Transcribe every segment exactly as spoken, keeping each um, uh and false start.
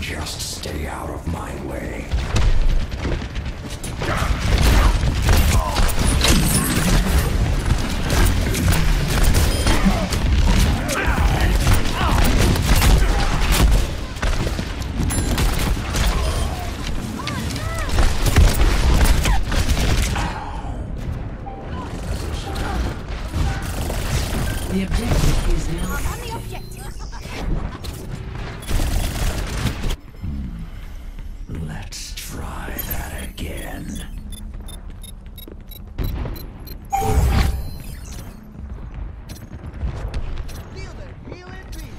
Just stay out of my way. The objective is now On the objective. Let's try that again. Feel the healing beat.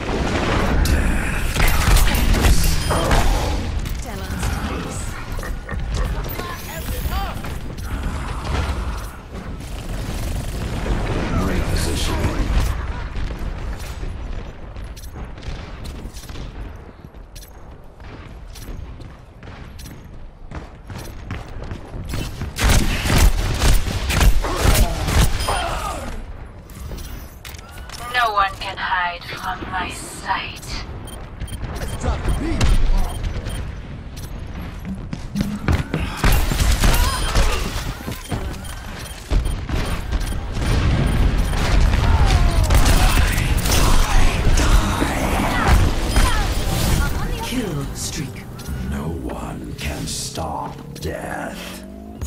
Talon's face. Repositioning. No one can hide from my sight. Let's drop the beat. kill streak. No one can stop death.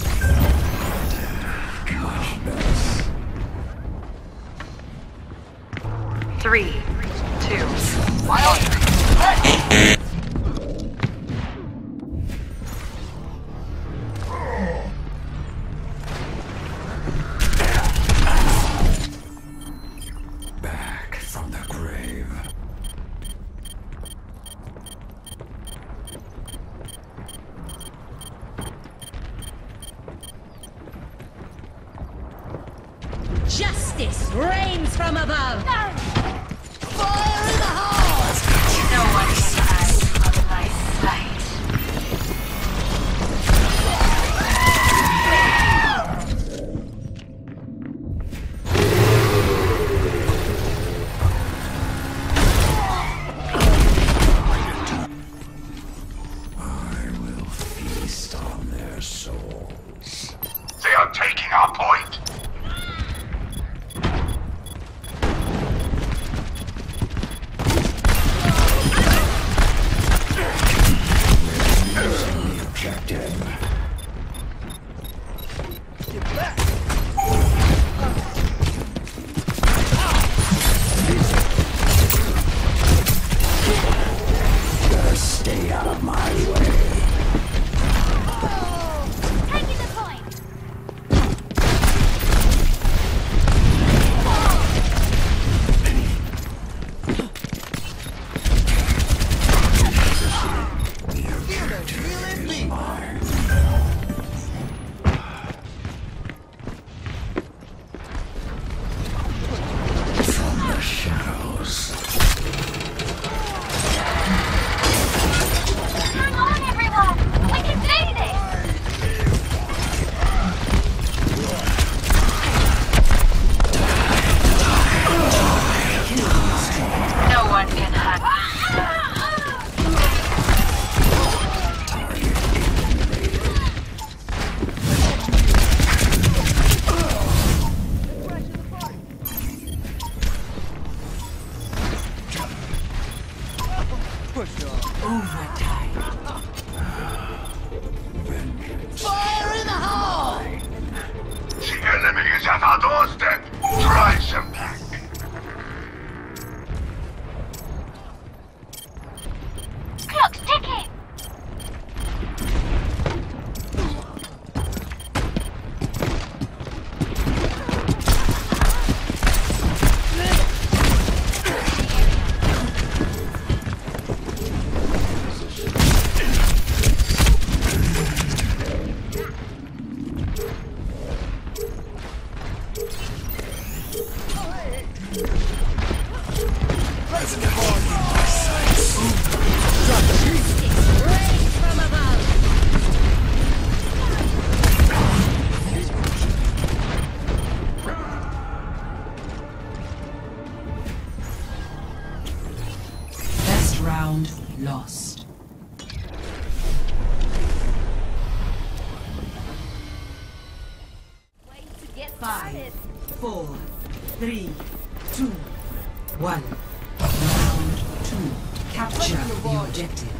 Much better. Three, two, one. Back from the grave. Justice reigns from above. Fire in the hole! No one can hide from my sight. I will feast on their souls. They are taking our point. The objective. Get back! Better stay out of my way. Taking the point. Feel the healing beat. Mine. From the shadows. Hang on, everyone. We can do this. No one can hide. Push on. Overtime. Vengeance. Fire in the hole! The enemy is at our doorstep. Drive them back. Clock's ticking. Raising the bar. Drop the beat. Reigns from above. Best round lost. Five, four, three, two, one. Round two. Capture the objective.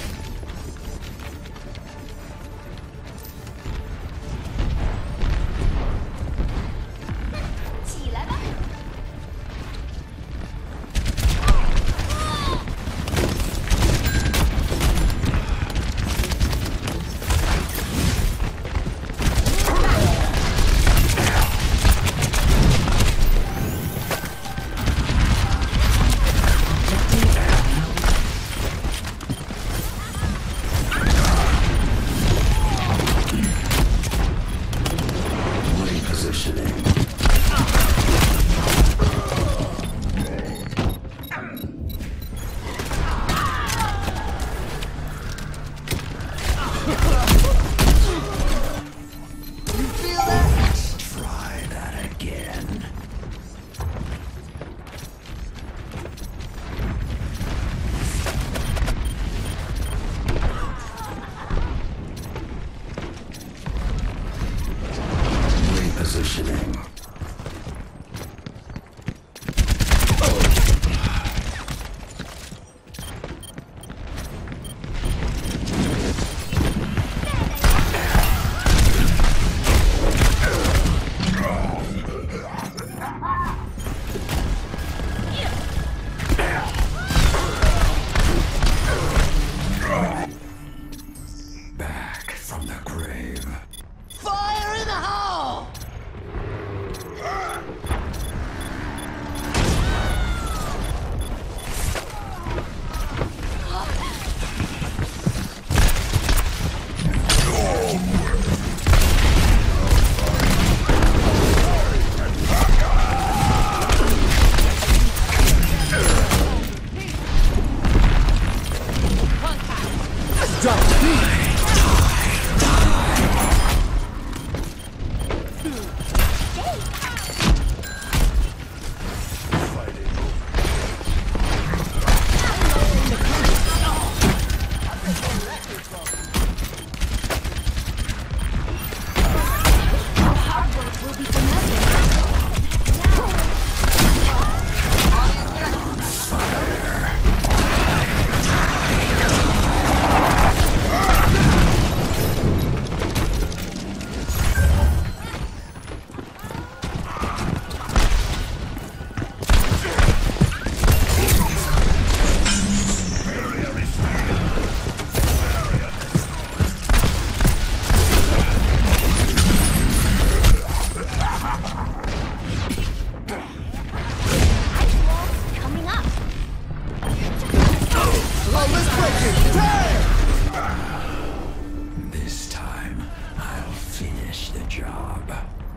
This time, I'll finish the job.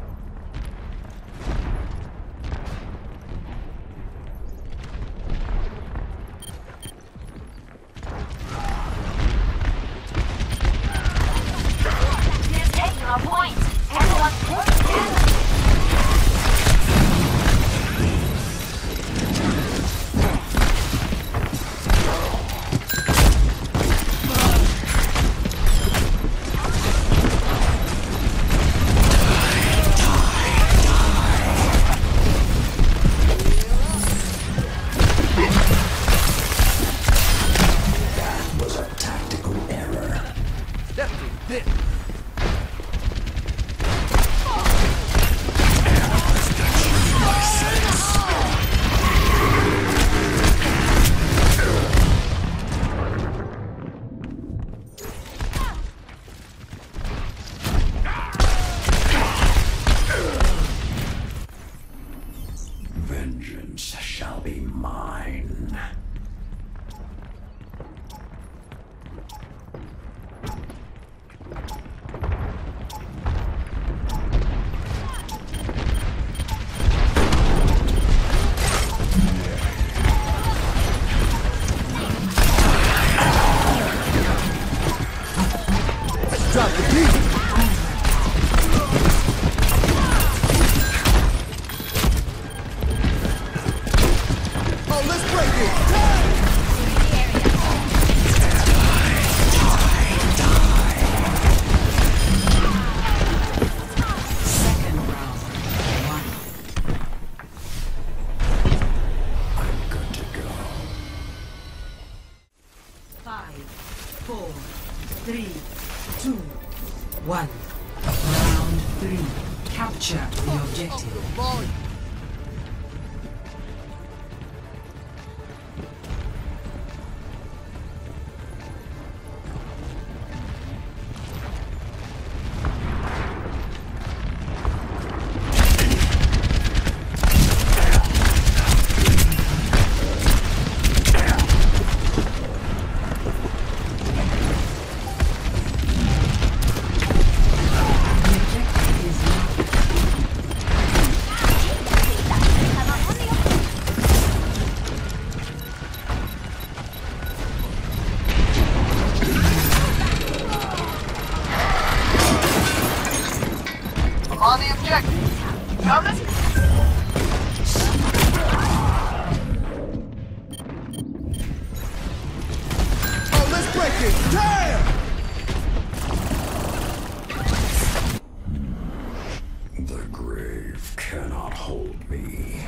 Taking our point. Everyone's point together. Vengeance shall be mine. Drop the beat! Oh, let's break it! Second round. Five, four, three, two, one. Round three. Capture the objective. Volume. On the objective. Coming? Oh, let's break it! Damn! The grave cannot hold me.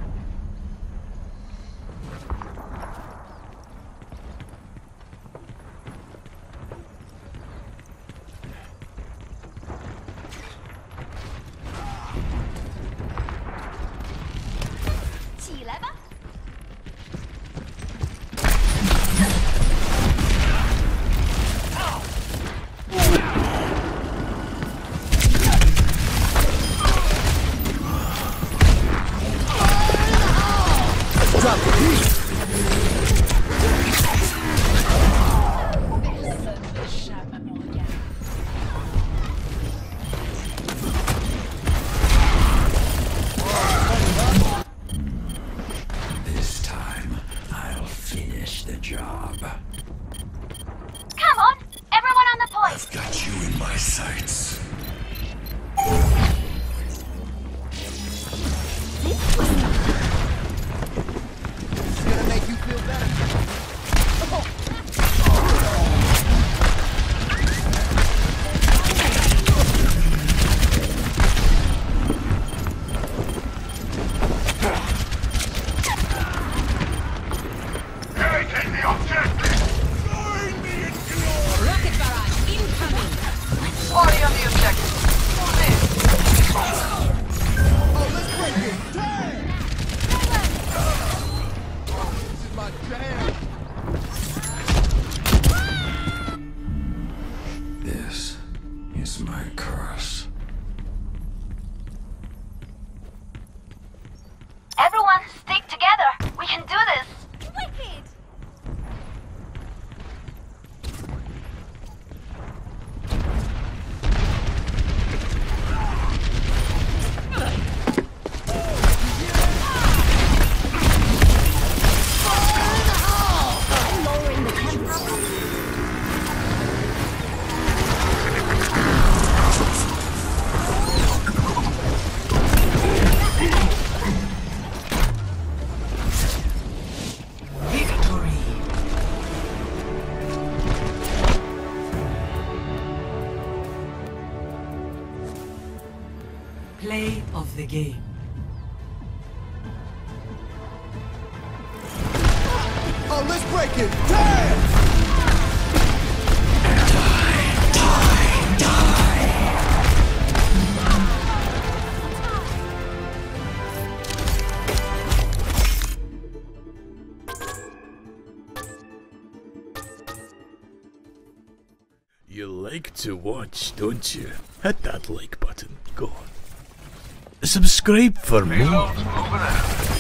Drop the beat! This time, I'll finish the job. Come on, everyone on the point. I've got you in my sights. It's gonna make you feel better. Irritate the objective! Join me in glory! Rocket barrage incoming. Party on the objective. Move in. Oh, let's break it! Damn! Oh, this is my jam! This is my curse. Everyone, stick together. We can do this. Wicked. Lowering the temperature. Victory. Play of the game. Oh, let's break it! Damn! You like to watch, don't you? Hit that like button. Go on. Subscribe for more. Reloads moving out.